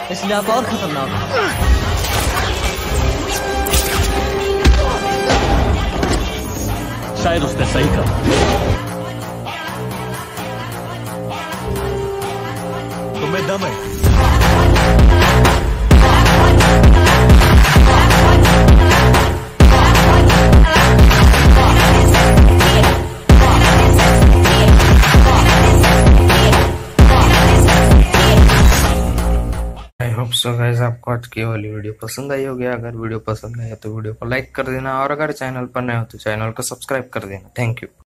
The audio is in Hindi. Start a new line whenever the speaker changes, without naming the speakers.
इसलिए आप और खतरनाक हो। शायद उसने सही कहा। तुम्हें दम है।
आई होप सो गाइस, आपको आज की वाली वीडियो पसंद आई होगी। अगर वीडियो पसंद आया तो वीडियो को लाइक कर देना, और अगर चैनल पर नए हो तो चैनल को सब्सक्राइब कर देना। Thank you.